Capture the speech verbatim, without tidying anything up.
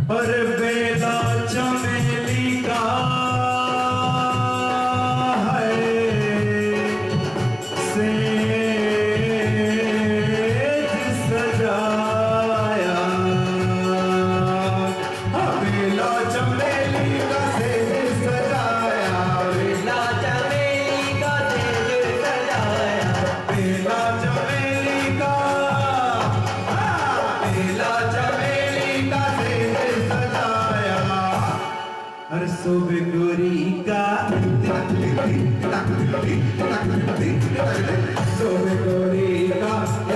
और बेला चमेली का है सेज सजाया, बेला चमेली का सेज सजाया, बेला चमेली का सेज सजाया, बेला चमेली का बेला चमेली का सेज सजाया, हर सुबह गोरी का सुबह गोरी का